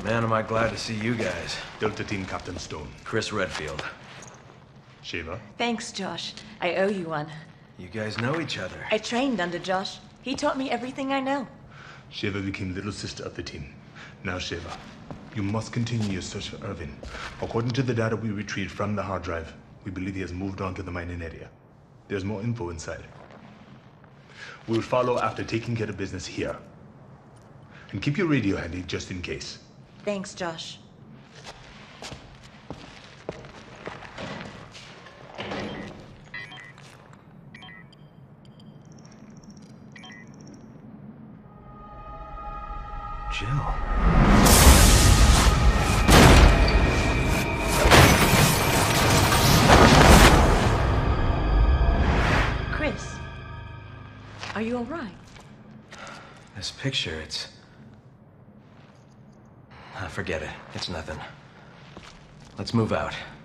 Man, am I glad to see you guys. Delta Team Captain Stone. Chris Redfield. Shiva. Thanks, Josh. I owe you one. You guys know each other. I trained under Josh. He taught me everything I know. Shiva became little sister of the team. Now, Shiva, you must continue your search for Irvin. According to the data we retrieved from the hard drive, we believe he has moved on to the mining area. There's more info inside. We'll follow after taking care of business here. And keep your radio handy just in case. Thanks, Josh. Jill. Chris, are you all right? This picture, it's... Forget it. It's nothing. Let's move out.